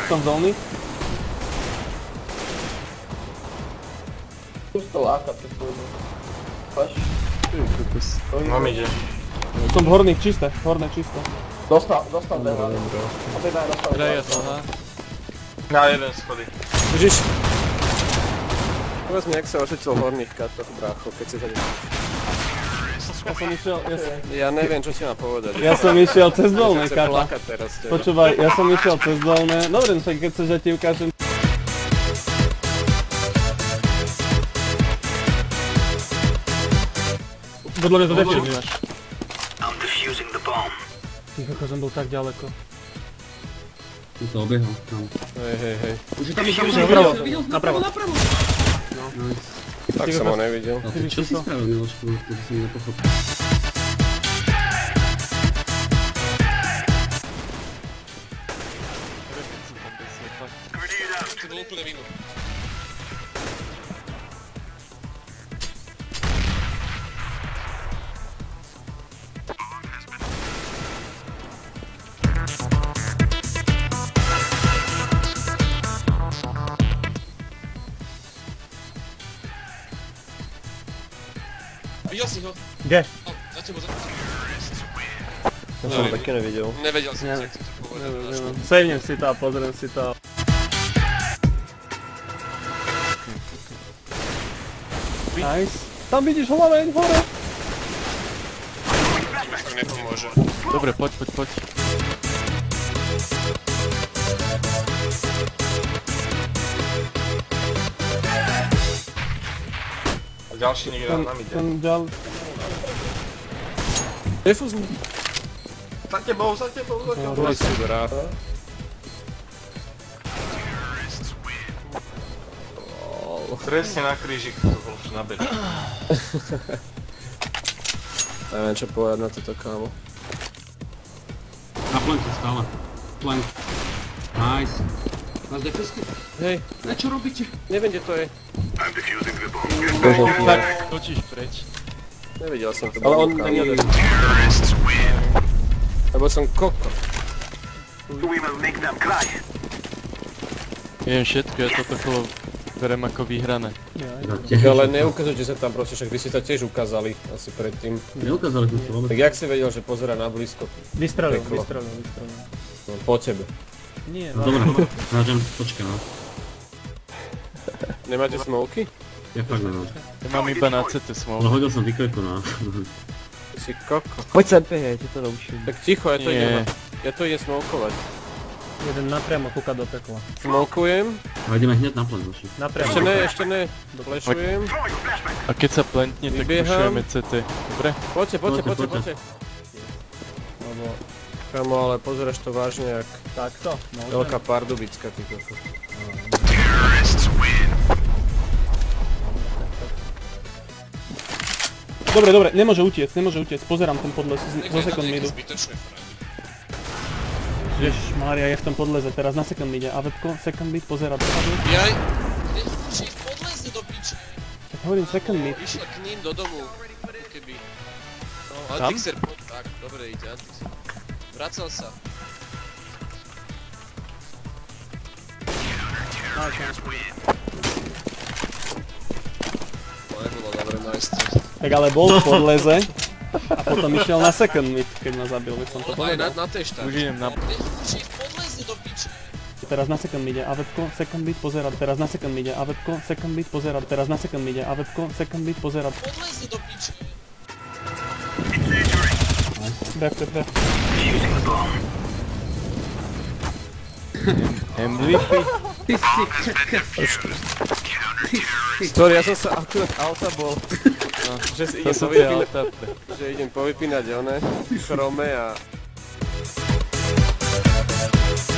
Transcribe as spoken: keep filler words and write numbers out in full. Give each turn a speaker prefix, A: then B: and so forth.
A: Som zóny.
B: Pustou áka před pôjdem. Paš.
C: Mám ide.
A: Som v horných, čisté, horné čisté.
B: Dostal, dostal dve hlavy. Obidva dostal dve
D: Hraje
B: hlavy.
D: to, ha?
C: Na jeden schody.
E: Ježiš. Povedz mi, jak sa ošetil horných katoch, brácho, keď si tady...
A: Ja som išiel, ja som...
E: Ja neviem, čo ti mám povedať.
A: Ja som išiel cez dolné,
E: Chce
A: Kata.
E: plakať teraz teba.
A: Počúvaj, ja som išiel cez dolné. Dobre, však keď chceš, ja ti ukážem. Podľa mňa to defuzuješ. Ticho, ako som bol tak ďaleko.
F: Tu to obiehal, tam.
E: Hej, hej, hej.
F: Už je tam, už je tam,
A: Napravo,
F: videl,
A: napravo.
F: napravo. Nice.
E: Tak som ho nevidel.
F: A ty čo si spravil, Milošku? To som nepochopil.
D: To bolo úplne mimo. Videl si ho?
A: Kde?
D: Za tebou, za tebou.
E: Ja som ho taky nevidel.
D: Nevedel som,
A: Ne.
D: čo chcete povedať.
A: Sejnem si to a pozriem si to. Nice. Tam vidíš hlaveň, hore.
D: To nepomôže.
G: Dobre, poď, poď, poď.
C: A ďalší niekde
A: Ten,
C: nám ide.
A: ten ďal...
E: Defuzný.
C: Za tebou, za tebou, za tebou.
E: Ty si brácho.
C: Presne na krížik, to bol už na beč.
E: Neviem čo povedať na toto, kámo.
F: Na planku stále. Plank. Nice. Máš defusky?
E: Hej,
F: Ne, čo robíte?
E: neviem, kde to je.
G: Tak, točíš preč.
E: Nevidel som to.
B: Ale on
E: kámo.
B: není jeden.
E: Lebo som koko.
G: Viem všetko, ja toto kolo berem ako vyhrané.
E: Ale neukazujte sa tam proste, však vy si sa tiež ukázali asi predtým.
F: Neukázali sme to vôbec.
E: Tak jak si vedel, že pozerá na blízko?
A: Vystrelil,
E: Peklo.
A: vystrelil, vystrelil.
E: No, po tebe.
A: Nie,
F: No dobre, hrážem, počkaj no.
E: Nemáte smoky?
F: Ja fakt nemám.
G: Ja mám iba na cé té
F: Ale
G: smol.
F: hodil som výkleku na...
E: Ty si koko.
H: Pojď sem, Pehe, ti to naučím.
E: Tak ticho, ja to
G: Nie.
E: idem. Ja to idem smokovať.
A: jeden napriamo kúka do pekla.
E: Smokujem.
F: A ideme hneď na plen, hoši.
A: Napriamo.
E: Ešte ne, ešte ne. Flešujem.
G: A keď sa plentne, tak
E: Vybieham.
G: pušujeme cé té. Dobre?
E: Poďte, poďte,
F: Poďte,
E: poďte,
F: poďte.
E: poďte. Lebo... Kamo, ale pozeráš to vážne jak
A: Takto.
E: veľká pardubická, ty koko.
A: Dobre, dobre, nemôže utiec, nemôže utiec. Pozerám ten podles zo second midu.
D: Zbytočné fragy.
A: Ježišmária, je v tom podleze, teraz na second mide. A webko, second mid, pozerá dozadu.
D: Jaj. Či podlezli do piče.
A: Tak hovorím second mid.
D: Vyšla k ním do domu. Keby. No,
G: Tam?
D: Antixer, poď. Tak, dobre ide, Antixer. Vracal sa. To nebolo dobre, majstri.
A: Tak ale bol v podleze. A potom išiel na second mid, keď ma zabil, by som to
D: Ale aj na,
A: povedal.
D: na tej štáte.
G: Už idem na...
D: Či podlezli do piče.
A: Teraz na second mide, a webko, second mid, pozerá, teraz na second mide, a webko, second mid, pozerá, teraz na second mide, a webko, second mid, pozerá.
D: Podlezli do piče.
A: Bref, bref, bref.
G: em vé pé.
F: Ty si čaká.
E: Sorry, ja som sa akurát auta bol. No, že si
G: To
E: idem
G: sú tie
E: povypínať,
G: autá.
E: že idem povypínať one, chrome a...